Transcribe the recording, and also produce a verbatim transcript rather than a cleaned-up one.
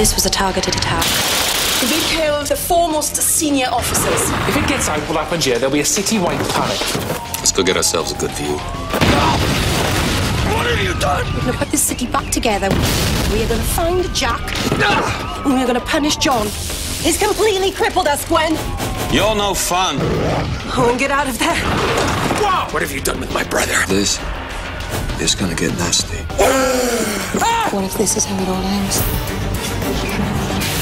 This was a targeted attack. We killed the foremost senior officers. If it gets out what happened here, there'll be a city-wide panic. Let's go get ourselves a good view. What have you done? We're going to put this city back together. We are going to find Jack. And we are going to punish John. He's completely crippled us, Gwen. You're no fun. Oh, and get out of there. Wow! What have you done with my brother? This is gonna get nasty. What if this is how it all ends?